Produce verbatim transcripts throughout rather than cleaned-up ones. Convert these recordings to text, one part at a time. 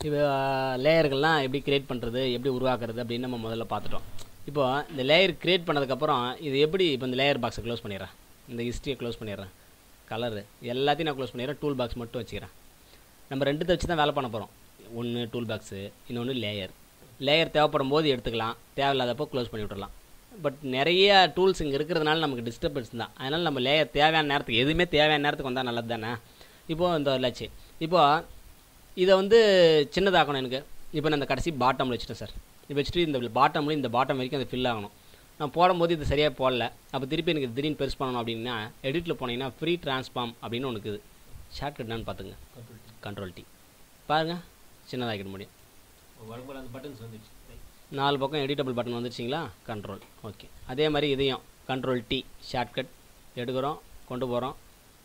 இப்போ லேயர்கள்லாம் எப்படி கிரியேட் பண்ணுறது, எப்படி உருவாக்குறது அப்படின்னு நம்ம முதல்ல பார்த்துட்டோம். இப்போ இந்த லேயர் கிரியேட் பண்ணதுக்கப்புறம் இது எப்படி இப்போ இந்த லேயர் பாக்ஸை க்ளோஸ் பண்ணிடுறேன், இந்த ஹிஸ்ட்ரியை க்ளோஸ் பண்ணிடுறேன், கலரு எல்லாத்தையும் நான் க்ளோஸ் பண்ணிடுறேன், டூல் பாக்ஸ் மட்டும் வச்சுக்கிறேன். நம்ம ரெண்டுத்தை வச்சு தான் வேலை பண்ண போகிறோம். ஒன்று டூல் பாக்ஸு, இன்னொன்று லேயர். லேயர் தேவைப்படும் போது எடுத்துக்கலாம், தேவையில்லாதப்போ க்ளோஸ் பண்ணி விட்றலாம். பட் நிறைய டூல்ஸ் இங்கே இருக்கிறதுனால நமக்கு டிஸ்டர்பன்ஸ் தான். அதனால் நம்ம லேயர் தேவையான நேரத்துக்கு, எதுவுமே தேவையான நேரத்துக்கு வந்தால் நல்லது தானே. இப்போது இந்த வரலாச்சு. இப்போது இதை வந்து சின்னதாகணும் எனக்கு. இப்போ நான் இந்த கடைசி பாட்டமில் வச்சுட்டேன் சார். இப்போ வச்சுட்டு இந்த பாட்டமில் இந்த பாட்டம் வரைக்கும் அது ஃபில் ஆகணும். நான் போடும்போது இது சரியாக போடல, அப்போ திருப்பி எனக்கு திடீர்னு பெருசு பண்ணணும் அப்படின்னா எடிட்டில் போனீங்கன்னா ஃப்ரீ ட்ரான்ஸ்ஃபார்ம் அப்படின்னு ஒன்று இருக்குது. ஷார்ட்கட் என்னன்னு பார்த்துங்க, கண்ட்ரோல் டி பாருங்கள், சின்னதாகிட முடியும். அந்த பட்டன்ஸ் வந்துச்சு, நாலு பக்கம் எடிட்டபிள் பட்டன் வந்துருச்சிங்களா, கண்ட்ரோல். ஓகே, அதே மாதிரி இதையும் கண்ட்ரோல் டி ஷார்ட்கட் எடுக்கிறோம், கொண்டு போகிறோம்.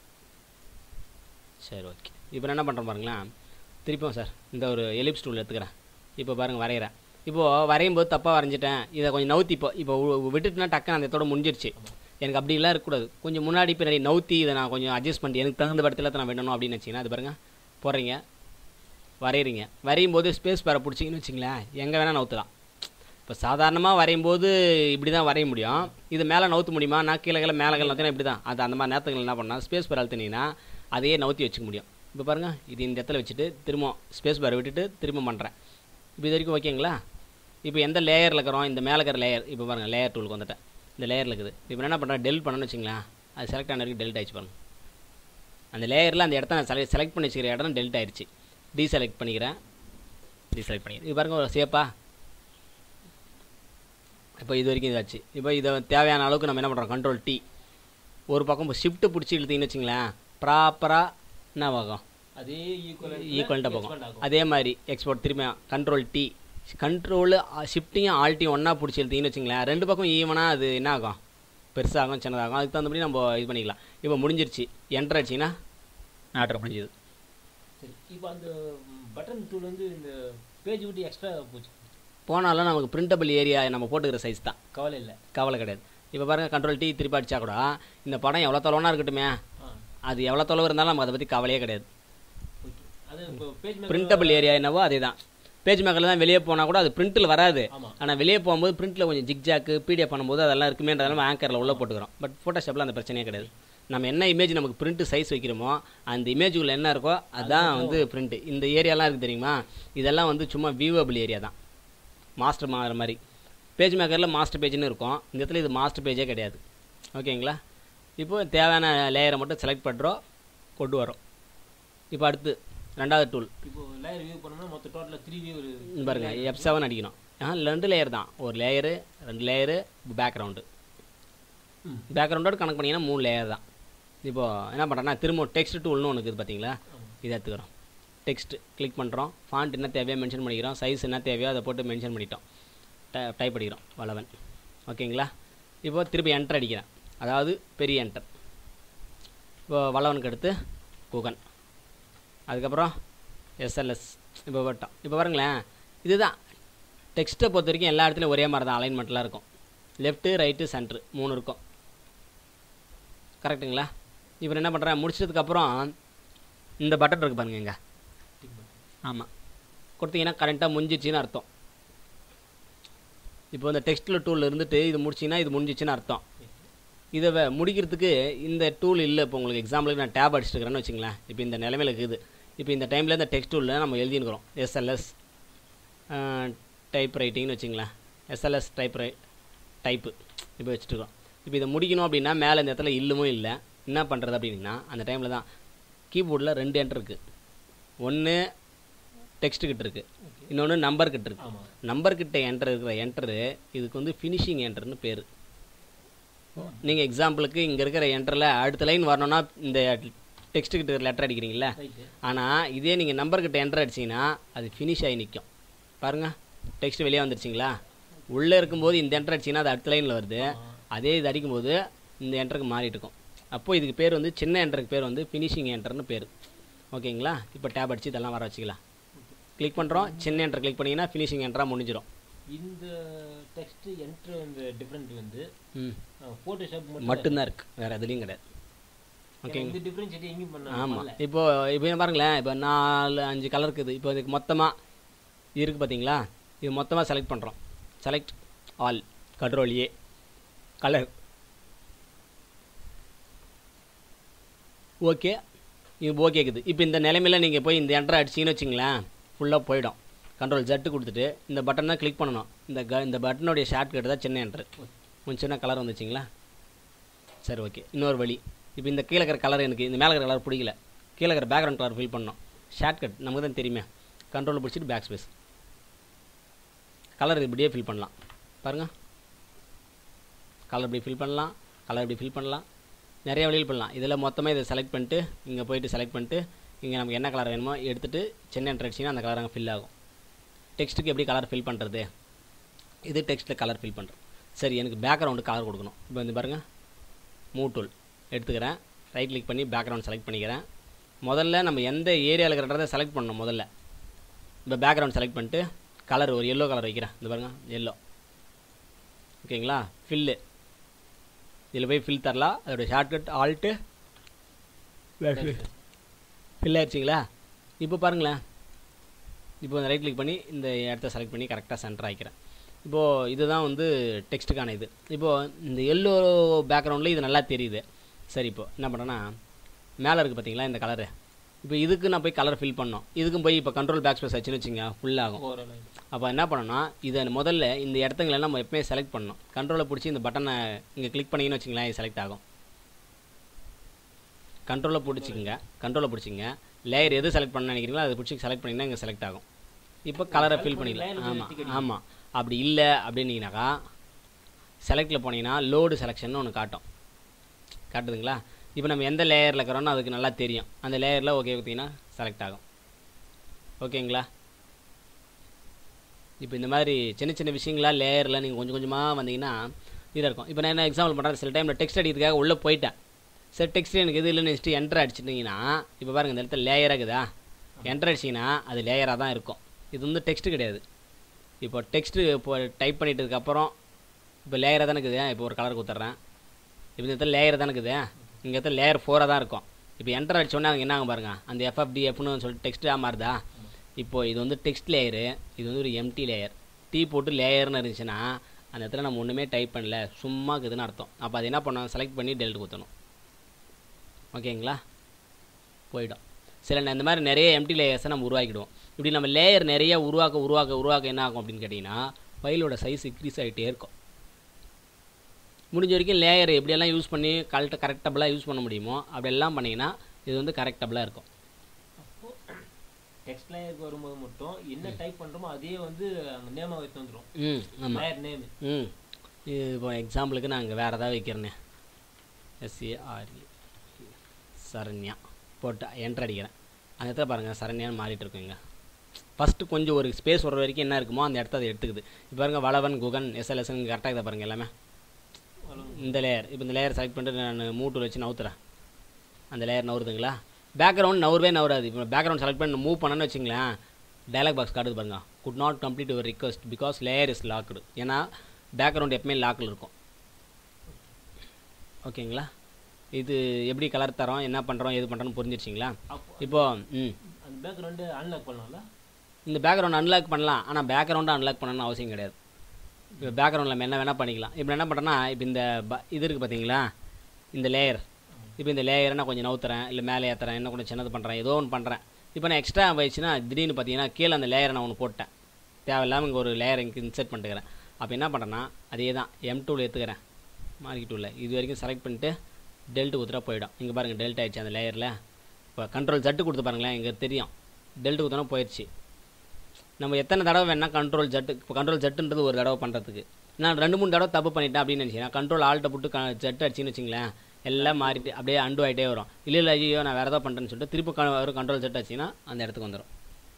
சரி, ஓகே. இப்போ என்ன பண்ணுறோம் பாருங்களேன், திருப்பியும் சார் இந்த ஒரு எலிப்ஸ் டூல் எடுத்துக்கிறேன். இப்போ பாருங்கள் வரைகிறேன். இப்போது வரையும் போது தப்பாக வரைஞ்சிட்டேன், இதை கொஞ்சம் நவுத்தி இப்போ இப்போ விட்டுட்டுனா டக்குன்னு அந்த இடத்தோட முடிஞ்சிருச்சு. எனக்கு அப்படிலாம் இருக்கக்கூடாது, கொஞ்சம் முன்னாடி பின்னாடி நவுத்தி இதை நான் கொஞ்சம் அட்ஜஸ்ட் பண்ணி எனக்கு தகுந்த படத்தில் நான் வேணும் அப்படின்னு வச்சிங்கன்னா அது பாருங்கள் போடுறீங்க, வரைகிறீங்க. வரையும் போது ஸ்பேஸ் பேரை பிடிச்சிங்கன்னு வச்சிங்களேன், எங்கே வேணால் நவுத்தலாம். இப்போ சாதாரணமாக வரையும் போது இப்படி தான் வரைய முடியும். இது மேலே நவுத்த முடியுமா, நான் கீழே கீழே மேலே கீழே நவுத்தினா இப்படி தான். அது அந்த மாதிரி நேரத்துக்கு என்ன பண்ணால் ஸ்பேஸ் பேர் அழுத்தினீங்கன்னா அதையே நவுத்தி வச்சுக்க முடியும். இப்போ பாருங்கள், இது இந்த இடத்துல வச்சுட்டு திரும்ப ஸ்பேஸ் பார் விட்டுட்டு திரும்ப பண்ணுறேன். இப்போ இது வரைக்கும் ஓகேங்களா. இப்போ எந்த லேயரில் இருக்கிறோம், இந்த மேலே இருக்கிற லேயர். இப்போ பாருங்கள் லேயர் டூலுக்கு வந்துட்டேன், இந்த லேயரில் இருக்குது. இப்போ என்ன பண்ணுறேன், டெலிட் பண்ணணும்னு வச்சுங்களேன், அது செலக்ட் ஆன வரைக்கும் டெலிட் ஆகிடுச்சு பாருங்கள். அந்த லேயரில் அந்த இடத்த நான் செலக்ட் செலக்ட் பண்ணி வச்சுக்கிற இடம் டெலிட் ஆகிடுச்சு. டீசெலக்ட் பண்ணிக்கிறேன், டீசெலக்ட் பண்ணிக்கிறேன். இது பாருங்கள் ஒரு சேப்பா. இப்போ இது வரைக்கும் இதாச்சு. இப்போ இதை தேவையான அளவுக்கு நம்ம என்ன பண்ணுறோம், கண்ட்ரோல் டி ஒரு பக்கம் ஷிஃப்ட்டு பிடிச்சி இழுத்தீங்கன்னு வச்சுங்களேன், ப்ராப்பராக என்ன ஆகும், அதே ஈக்குவல்ட்டாக போகும். அதே மாதிரி எக்ஸ்போர்ட் திரும்ப கண்ட்ரோல் டி, கண்ட்ரோலு ஷிஃப்ட்டையும் ஆல்ட்டையும் ஒன்றா பிடிச்சி இழுத்தீங்கன்னு வச்சுங்களேன், ரெண்டு பக்கம் ஈவனாக அது என்ன ஆகும், பெருசாகும் சின்னதாகும். அதுக்கு தகுந்தபடி நம்ம இது பண்ணிக்கலாம். இப்போ முடிஞ்சிருச்சு, என்டர் அடிச்சிங்கன்னா ஆர்டர் முடிஞ்சுது. சரி, இப்போ அந்த பட்டன் டூல் வந்து இந்த பேஜ் விட்டு எக்ஸ்ட்ரா போச்சு போனாலும் நமக்கு பிரிண்டபிள் ஏரியா நம்ம போட்டுக்கிற சைஸ் தான், கவலை இல்லை, கவலை கிடையாது. இப்போ பாருங்கள் கண்ட்ரோல் டி திருப்பி அடித்தா கூட இந்த படம் எவ்வளோ தொலைவனா இருக்கட்டுமே, அது எவ்வளோ தொலைவு இருந்தாலும் நமக்கு அதை பற்றி கவலையே கிடையாது. பிரிண்டபிள் ஏரியா என்னவோ அதே தான். பேஜ் மேக்கரில் தான் வெளியே போனால் கூட அது பிரிண்ட்டில் வராது. ஆனால் வெளியே போகும்போது பிரிண்ட்டில் கொஞ்சம் ஜிக்ஜாக்கு பிடிஎஃப் பண்ணும்போது அதெல்லாம் இருக்குமேன்றதால ஆங்கரில் உள்ளே போட்டுக்கிறோம். பட் ஃபோட்டோஷாப்பில் அந்த பிரச்சனையே கிடையாது. நம்ம என்ன இமேஜ் நமக்கு பிரிண்ட்டு சைஸ் வைக்கிறோமோ அந்த இமேஜுக்குள்ளே என்ன இருக்கோ அதுதான் வந்து பிரிண்ட்டு. இந்த ஏரியாலாம் இருக்குது தெரியுமா, இதெல்லாம் வந்து சும்மா வியூவபிள் ஏரியா தான், மாஸ்டர் மாறுற மாதிரி. பேஜ் மேக்கரில் மாஸ்டர் பேஜ்னு இருக்கும், இந்த இடத்துல இது மாஸ்டர் பேஜே கிடையாது. ஓகேங்களா. இப்போது தேவையான லேயரை மட்டும் செலக்ட் பண்ணுறோம், கொண்டு வரோம். இப்போ அடுத்து ரெண்டாவது டூல். இப்போ லேயர் வியூ பண்ணோம்னா மொத்தம் டோட்டலாக த்ரீ வியூ பாருங்கள், எஃப் செவன் அடிக்கணும். ஆ ரெண்டு லேயர் தான், ஒரு லேயரு ரெண்டு லேயரு பேக்ரவுண்டு. பேக்ரவுண்டோடு கணக்கு பண்ணிங்கன்னா மூணு லேயர் தான். இப்போது என்ன பண்ணுறேன்னா திரும்ப டெக்ஸ்ட் டூல்னு ஒன்று இருக்குது பார்த்தீங்களா, இதை எடுத்துக்கிறோம். டெக்ஸ்ட்டு கிளிக் பண்ணுறோம், ஃபாண்ட் என்ன தேவையோ மென்ஷன் பண்ணிக்கிறோம், சைஸ் என்ன தேவையோ அதை போட்டு மென்ஷன் பண்ணிட்டோம், டை டைப் அடிக்கிறோம் வளவன். ஓகேங்களா. இப்போது திருப்பி என்டர் அடிக்கிறேன், அதாவது பெரிய என்டர். இப்போது வளவனுக்கு அடுத்து குகன், அதுக்கப்புறம் எஸ்எல்எஸ். இப்போ போட்டோம். இப்போ பாருங்களேன், இதுதான் டெக்ஸ்ட்டை பொறுத்த வரைக்கும் எல்லா இடத்துலையும் ஒரே மாதிரி தான் அலைன்மெண்ட்லாம் இருக்கும். லெஃப்ட்டு ரைட்டு சென்ட்ரு மூணு இருக்கும், கரெக்டுங்களா. இப்போ என்ன பண்ணுறேன், முடிச்சதுக்கப்புறம் இந்த பட்டன் இருக்குது பாருங்க இங்கே, ஆமாம் கொடுத்தீங்கன்னா கரெக்டாக முடிஞ்சிச்சின்னு அர்த்தம். இப்போ இந்த டெக்ஸ்ட்டில் டூலில் இருந்துட்டு இது முடிச்சிங்கன்னா இது முடிஞ்சிச்சின்னு அர்த்தம். இதை முடிக்கிறதுக்கு இந்த டூல் இல்லை. இப்போ உங்களுக்கு எக்ஸாம்பிளுக்கு நான் டேப் அடிச்சுட்டுக்கிறேன்னு வச்சுங்களேன். இப்போ இந்த நிலைமையில் இருக்குது. இப்போ இந்த டைமில் இந்த டெக்ஸ்ட் டூலில் நம்ம எழுதினுக்கிறோம் எஸ்எல்எஸ் டைப் ரைட்டிங்னு வச்சுங்களேன், எஸ்எல்எஸ் டைப் ரை டைப்பு இப்போ வச்சுட்டுருக்கோம். இப்போ இதை முடிக்கணும் அப்படின்னா மேலே இந்த இடத்துல இல்லவும் இல்லை, என்ன பண்ணுறது அப்படின்னா அந்த டைமில் தான் கீபோர்டில் ரெண்டு என்ட்ரு இருக்குது. ஒன்று டெக்ஸ்ட்டுக்கிட்ட இருக்குது, இன்னொன்று நம்பர்கிட்ட இருக்குது. நம்பர்கிட்ட என்ட்ரு இருக்கிற என்ட்ரு இதுக்கு வந்து ஃபினிஷிங் என்ட்ருன்னு பேர். நீங்கள் எக்ஸாம்பிளுக்கு இங்கே இருக்கிற என்டரில் அடுத்த லைன் வரணும்னா இந்த டெக்ஸ்ட்டுக்கிட்ட லெட்டர் அடிக்கிறீங்களா, ஆனால் இதே நீங்கள் நம்பர்கிட்ட என்டர் அடிச்சிங்கன்னா அது ஃபினிஷ் ஆகி நிற்கும். பாருங்கள் டெக்ஸ்ட் வெளியே வந்துருச்சிங்களா. உள்ளே இருக்கும்போது இந்த என்டர் அடிச்சிங்கன்னா அது அடுத்த லைனில் வருது, அதே இது அடிக்கும்போது இந்த என்டருக்கு மாறிட்டு இருக்கும். அப்போது இதுக்கு பேர் வந்து சின்ன என்டருக்கு பேர் வந்து ஃபினிஷிங் என்டர்னு பேர். ஓகேங்களா. இப்போ டேப் அடித்து இதெல்லாம் வர வச்சுக்கலாம். கிளிக் பண்ணுறோம், சின்ன என்டர் கிளிக் பண்ணிங்கன்னா ஃபினிஷிங் என்டராக முடிஞ்சிடும். இந்த டெக்ஸ்ட் என்டர் இந்த டிஃபரண்ட் வந்து ஃபோட்டோஷாப் மட்டும்தான் இருக்குது, வேறு எதுலேயும் கிடையாது. ஓகேங்க. இந்த டிஃபரன்ஷியேட் எங்கேயும் பண்ண. ஆமாம். இப்போ இப்போ பாருங்களேன், இப்போ நாலு அஞ்சு கலர் இருக்குது. இப்போ இதுக்கு மொத்தமாக இது இருக்குது பார்த்தீங்களா, இது மொத்தமாக செலக்ட் பண்ணுறோம். Select all, control A, colour. Okay, இது ஓகேக்குது. இப்போ இந்த நிலைமையில் நீங்கள் போய் இந்த என்ட்ரு அடிச்சிங்கன்னு வச்சிங்களேன், ஃபுல்லாக போயிடும். கண்ட்ரோல் ஜெட்டு கொடுத்துட்டு இந்த பட்டன் தான் கிளிக் பண்ணணும். இந்த க இந்த பட்டனுடைய ஷார்ட் கட் தான் சின்ன என்ட்ரு. கொஞ்சம் சின்ன கலர் வந்துச்சிங்களா, சரி ஓகே. இன்னொரு வழி, இப்போ இந்த கீழே இருக்கிற கலர் எனக்கு இந்த மேலே இருக்கிற கலர் பிடிக்கல, கீழே இருக்கிற பேக்ரவுண்ட் கலர் ஃபில் பண்ணணும். ஷார்ட் கட் நமக்கு தான் தெரியுமே, கண்ட்ரோல் பிடிச்சிட்டு பேக் ஸ்பேஸ், கலர் இப்படியே ஃபில் பண்ணலாம். பாருங்கள், கலர் இப்படி ஃபில் பண்ணலாம், கலர் இப்படி ஃபில் பண்ணலாம், நிறைய வழியில் பண்ணலாம். இதில் மொத்தமாக இதை செலக்ட் பண்ணிட்டு இங்கே போய்ட்டு செலக்ட் பண்ணிட்டு இங்கே நமக்கு என்ன கலர் வேணுமோ எடுத்துகிட்டு சின்ன என்ட்ரு அடிச்சிங்கன்னா அந்த கலர் அங்கே ஃபில் ஆகும். டெக்ஸ்ட்டுக்கு எப்படி கலர் ஃபில் பண்ணுறது, இது டெக்ஸ்ட்டில் கலர் ஃபில் பண்ணுறது. சரி, எனக்கு பேக்ரவுண்டு கலர் கொடுக்கணும். இப்போ வந்து பாருங்கள், மூவ் டூல் எடுத்துக்கிறேன், ரைட் கிளிக் பண்ணி பேக்ரவுண்ட் செலக்ட் பண்ணிக்கிறேன். முதல்ல நம்ம எந்த ஏரியாவில் இருக்கிறத செலக்ட் பண்ணணும். முதல்ல இப்போ பேக்ரவுண்ட் செலக்ட் பண்ணிட்டு கலர் ஒரு எல்லோ கலர் வைக்கிறேன். இந்த பாருங்கள், எல்லோ. ஓகேங்களா, ஃபில்லு இதில் போய் ஃபில் தரலாம். அதோடய ஷார்ட்கட் ஆல்ட்டு ஃபில் ஆயிடுச்சிங்களா. இப்போ பாருங்களேன், இப்போ ரைட் கிளிக் பண்ணி இந்த இடத்த செலக்ட் பண்ணி கரெக்டாக சென்டர் ஆகிக்கிறேன். இப்போது இதுதான் வந்து டெக்ஸ்ட்டுக்கான இது. இப்போது இந்த எல்லோ பேக்ரவுண்டில் இது நல்லா தெரியுது. சரி, இப்போது என்ன பண்ணுறேன்னா, மேலே இருக்குது பார்த்தீங்களா இந்த கலரு, இப்போ இதுக்கு நான் போய் கலர் ஃபில் பண்ணோம். இதுக்கும் போய் இப்போ கண்ட்ரோல் பேக் ஸ்பேஸ் வச்சுன்னு வச்சுங்க ஃபுல்லாகும். அப்போ என்ன பண்ணணும்னா, இதை முதல்ல இந்த இடத்துங்களை நம்ம எப்பவுமே செலக்ட் பண்ணணும். கண்ட்ரோலை பிடிச்சி இந்த பட்டனை இங்கே கிளிக் பண்ணிங்கன்னு வச்சிங்களேன், இது செலக்ட் ஆகும். கண்ட்ரோலை பிடிச்சிங்க, கண்ட்ரோலை பிடிச்சிங்க, லேயர் எது செலக்ட் பண்ண நினைக்கிறீங்களோ அதை பிடிச்சி செலக்ட் பண்ணிங்கன்னா இங்கே செலக்ட் ஆகும். இப்போ கலரை ஃபில் பண்ணிக்கலாம். ஆமாம் ஆமாம் அப்படி இல்லை அப்படின்னீங்கனாக்கா செலக்டில் போனீங்கன்னா லோடு செலெக்ஷன் ஒன்று காட்டும், காட்டுதுங்களா. இப்போ நம்ம எந்த லேயரில் இருக்கிறோன்னு அதுக்கு நல்லா தெரியும். அந்த லேயரில் ஓகே கொடுத்தீங்கன்னா செலக்ட் ஆகும். ஓகேங்களா. இப்போ இந்த மாதிரி சின்ன சின்ன விஷயங்களா லேயரில் நீங்கள் கொஞ்சம் கொஞ்சமாக வந்தீங்கன்னா இதாக இருக்கும். இப்போ நான் என்ன எக்ஸாம்பிள் பண்ணுறேன், சில டைமில் டெக்ஸ்ட் அடிக்கிறதுக்காக உள்ளே போயிட்டேன். சரி, டெக்ஸ்ட் எனக்கு எது இல்லைன்னு நெக்ஸ்ட்டு என்ட்ரு அடிச்சிட்டிங்கன்னா இப்போ பாருங்கள் இந்த இடத்துல லேயராக இருக்குதா, என்ட்ரு அடிச்சிங்கன்னா அது லேயராக தான் இருக்கும். இது வந்து டெக்ஸ்ட்டு கிடையாது. இப்போ டெக்ஸ்ட்டு இப்போ டைப் பண்ணிட்டதுக்கப்புறம் இப்போ லேயராக தானே இருக்குது. இப்போ ஒரு கலர் கொடுத்துட்றேன், இப்போ இந்த இடத்துல லேயர் தானே இருக்குது, இங்கே இடத்துல லேயர் ஃபோராக தான் இருக்கும். இப்போ என்ட்ரு அடிச்சோன்னா அங்கே என்ன பாருங்கள், அந்த எஃப்எஃப்டிஎஃப்னு சொல்லிட்டு டெக்ஸ்ட்டாக மாறுதா. இப்போது இது வந்து டெக்ஸ்ட் லேயரு, இது வந்து ஒரு எம்டி லேயர். டீ போட்டு லேயர்னு இருந்துச்சுன்னா அந்த இடத்துல நம்ம ஒன்றுமே டைப் பண்ணல, சும்மா இருக்குதுன்னு அர்த்தம். அப்போ அது என்ன பண்ணணும், செலக்ட் பண்ணி டெல்ட் கொடுத்தணும். ஓகேங்களா, போயிடும். சில இந்த மாதிரி நிறைய எம்டி லேயர்ஸை நம்ம உருவாக்கிடுவோம். இப்படி நம்ம லேயர் நிறைய உருவாக்க உருவாக்க உருவாக்க என்ன ஆகும் அப்படின்னு கேட்டிங்கன்னா ஃபைலோட சைஸ் இன்க்ரீஸ் ஆகிட்டே இருக்கும். முடிஞ்ச வரைக்கும் லேயர் எப்படியெல்லாம் யூஸ் பண்ணி கரெக்டாக கரெக்டபுளாக யூஸ் பண்ண முடியுமோ அப்படியெல்லாம் பண்ணிங்கன்னா இது வந்து கரெக்டபுளாக இருக்கும். டெக்ஸ்ட் லேயருக்கு வரும்போது மட்டும் என்ன டைப் பண்ணுறோமோ அதே வந்து அங்கே நேமாக வைத்து வந்துடும். ம் ஆமாம், லேயர் நேம். ம் இது இப்போ எக்ஸாம்பிளுக்கு நான் இங்கே வேறு ஏதாவது வைக்கிறேனே, எஸ்ஏஆர்இ சரண்யா போட்டு என்ட்ரு அடிக்கிறேன். அந்த இடத்துல பாருங்கள் சரண்யான்னு மாறிட்டு இருக்குங்க. ஃபஸ்ட்டு கொஞ்சம் ஒரு ஸ்பேஸ் வர வரைக்கும் என்ன இருக்குமோ அந்த இடத்த அதை எடுத்துக்குது. இப்போ பாருங்கள் வளவன் குகன் எஸ்எல்எஸ்ன்னு கரெக்டாக இதை பாருங்கள் எல்லாமே. இந்த லேயர் இப்போ இந்த லேயர் செலக்ட் பண்ணிட்டு நான் மூட்டூல் வச்சு நவுத்துறேன், அந்த லேயர் நவுறுதுங்களா. பேக்ரவுண்ட் நவுறவே நவுறாது. இப்போ பேக்ரவுண்ட் செலக்ட் பண்ணி மூவ் பண்ணணும்னு வச்சுங்களேன், டைலாக் பாக்ஸ் காட்டுது பாருங்க, could not complete your request because layer is locked. ஏன்னா பேக்ரவுண்ட் எப்பவுமே லாக்கில் இருக்கும். ஓகேங்களா, இது எப்படி கலர் தரோம், என்ன பண்ணுறோம், எது பண்ணுறோன்னு புரிஞ்சிருச்சிங்களா. இப்போ ம் அந்த பேக்ரவுண்டு அன்லாக் பண்ணலாம்ல. இந்த பேக்ரவுண்ட் அன்லாக் பண்ணலாம், ஆனால் பேக்ரவுண்டை அன்லாக் பண்ணணும்னு அவசியம் கிடையாது. இப்போ பேக்ரவுண்டில் நம்ம என்ன வேணால் பண்ணிக்கலாம். இப்போ என்ன பண்ணுறேன்னா, இப்போ இந்த ப இது இருக்குது பார்த்தீங்களா, இந்த லேயர். இப்போ இந்த லேயரை நான் கொஞ்சம் நவுத்துறேன், இல்லை மேலே ஏற்றுறேன், இன்னும் கொஞ்சம் சின்னது பண்ணுறேன், ஏதோ ஒன்று பண்ணுறேன். இப்போ நான் எக்ஸ்ட்ரா போயிடுச்சுன்னா திடீர்னு பார்த்தீங்கன்னா கீழே அந்த லேயரை நான் ஒன்று போட்டேன், தேவையில்லாமல் இங்கே ஒரு லேயர் இங்கே இன்செர்ட் பண்ணிட்டுக்கிறேன். அப்போ என்ன பண்ணுறேன்னா அதே தான் எம் டூவில் எடுத்துக்கிறேன், மார்க்கெட் டூவில் இது வரைக்கும் செலக்ட் பண்ணிட்டு டெல்ட்டு கொடுத்துட்டா போயிடும். இங்கே பாருங்கள் டெல்ட் ஆகிடுச்சு அந்த லேயரில். இப்போ கண்ட்ரோல் ஜட்டு கொடுத்து பாருங்களேன், இங்கே தெரியும் டெல்ட்டு கொடுத்தோன்னா போயிடுச்சு. நம்ம எத்தனை தடவை வேணால் கண்ட்ரோல் ஜட்டு, இப்போ கண்ட்ரோல் ஜட்டுன்றது ஒரு தடவை பண்ணுறதுக்கு நான் ரெண்டு மூணு தடவை தப்பு பண்ணிட்டேன் அப்படின்னு நினச்சிங்கன்னா கண்ட்ரோல் ஆல்ட்டை போட்டு க ஜட்டு அடிச்சின்னு வச்சிங்களேன், எல்லாம் மாறிட்டு அப்படியே அண்டு ஆகிட்டே வரும். இல்லை இல்லை ஐயோ நான் வேறு ஏதோ பண்ணுறேன்னு சொல்லிட்டு திருப்பி க வரும் கண்ட்ரோல் ஜட்டு அடிச்சிங்கன்னா அந்த இடத்துக்கு வந்துடும்.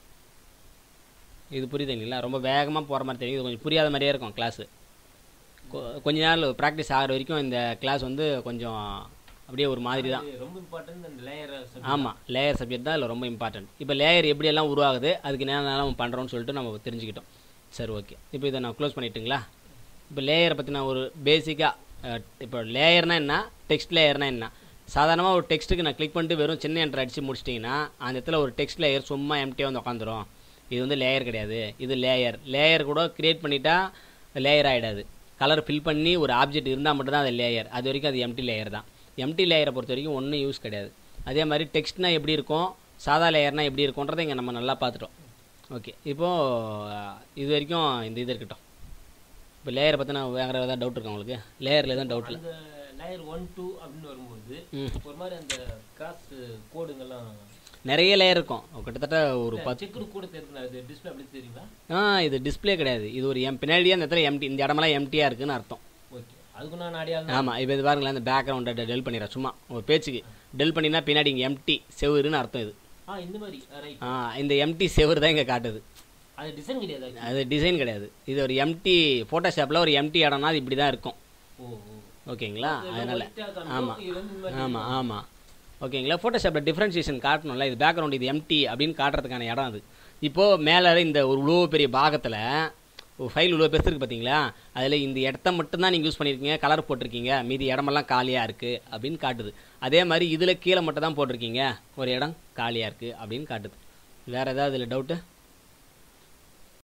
இது புரியுதுங்களா, ரொம்ப வேகமாக போகிற மாதிரி தெரியும். இது கொஞ்சம் புரியாத மாதிரியே இருக்கும் கிளாஸு. கொஞ்ச நாள் ப்ராக்டிஸ் ஆகிற வரைக்கும் இந்த கிளாஸ் வந்து கொஞ்சம் அப்படியே ஒரு மாதிரி தான். ரொம்ப இம்பார்ட்டன்ட் அந்த லேயர். ஆமாம், லேயர் சப்ஜெக்ட் தான் இதில் ரொம்ப இம்பார்ட்டன்ட். இப்போ லேயர் எப்படியெல்லாம் உருவாகுது, அதுக்கு என்னென்ன நம்ம பண்ணுறோன்னு சொல்லிட்டு நம்ம தெரிஞ்சுக்கிட்டோம். சரி ஓகே, இப்போ இதை நான் க்ளோஸ் பண்ணிட்டுங்களா. இப்போ லேயரை பற்றி நான் ஒரு பேசிக்காக, இப்போ லேயர்னால் என்ன, டெக்ஸ்ட் லேயர்னால் என்ன. சாதாரணமாக ஒரு டெக்ஸ்ட்டுக்கு நான் கிளிக் பண்ணிட்டு வெறும் சின்ன என்ட்ரு அடித்து முடிச்சிட்டிங்கன்னா அந்த இடத்துல ஒரு டெக்ஸ்ட் லேயர் சும்மா எம்டியாக வந்து உட்காந்துரும். இது வந்து லேயர் கிடையாது, இது லேயர். லேயர் கூட க்ரியேட் பண்ணிட்டா லேயர் ஆகிடாது. கலர் ஃபில் பண்ணி ஒரு ஆப்ஜெக்ட் இருந்தால் மட்டும்தான் அது லேயர். அது வரைக்கும் அது எம்டி லேயர் தான். எம்டி லேயரை பொறுத்த வரைக்கும் ஒன்றும் யூஸ் கிடையாது. அதே மாதிரி டெக்ஸ்ட்னா எப்படி இருக்கும், சாதா லேயர்னால் எப்படி இருக்கும்ன்றதை இங்கே நம்ம நல்லா பார்த்துட்டோம். ஓகே, இப்போது இது வரைக்கும் இந்த இது இருக்கட்டும். இப்போ லேயரை பற்றின வேறு ஏதாவது டவுட் இருக்கா உங்களுக்கு? லேயரில் எதுவும் டவுட் இல்லை. லேயர் ஒன் டூ அப்படின்னு வரும்போது ஒரு மாதிரி அந்த கிராஸ் கோடுங்கெல்லாம் நிறைய லேயர் இருக்கும். கிட்டத்தட்ட ஒரு பத்து செக்குடு கூட தெரியுங்களா? இது டிஸ்பிளே அப்படி தெரியுங்களா? ஆ இது டிஸ்பிளே கிடையாது. இது ஒரு எம் பின்னாடியே அந்த இடத்துல எம்டி, இந்த இடமெல்லாம் எம்டியாக இருக்குதுன்னு அர்த்தம். ஓகே, அதுக்கு நான் அடையாளம். ஆமாம், இப்போ இது பாருங்களேன், இந்த பேக்ரவுண்டை டெல் பண்ணிடுறேன். சும்மா ஒரு பேச்சுக்கு டெல் பண்ணினா பின்னாடி இங்கே எம்டி செவருன்னு அர்த்தம். இது ஆ இந்த மாதிரி ரைட். ஆ இந்த எம்டி செவரு தான் இங்கே காட்டுது. அது டிசைன் கிடையாது. அது டிசைன் கிடையாது. இது ஒரு எம்டி ஃபோட்டோஷாப்பில் ஒரு எம்டி இடம்னா அது இப்படி தான் இருக்கும். ஓ ஓகேங்களா? அதனால் ஆமாம் ஆமாம் ஆமாம் ஓகேங்களா? ஃபோட்டோஷாப்பில் டிஃப்ரென்ஷியேஷன் காட்டணும்ல. இது பேக்ரவுண்ட், இது எம்டி அப்படின்னு காட்டுறதுக்கான இடம் அது. இப்போது மேலே இந்த ஒரு இவ்வளோ பெரிய பாகத்தில் ஒரு ஃபைல் இவ்வளோ பெருசு இருக்குது பார்த்தீங்களா? அதில் இந்த இடத்த மட்டும்தான் நீங்கள் யூஸ் பண்ணியிருக்கீங்க, கலர் போட்டிருக்கீங்க, மீதி இடமெல்லாம் காலியாக இருக்குது அப்படின்னு காட்டுது. அதே மாதிரி இதில் கீழே மட்டும் தான் போட்டிருக்கீங்க, ஒரு இடம் காலியாக இருக்குது அப்படின்னு காட்டுது. வேறு ஏதாவது இதில் டவுட்டு?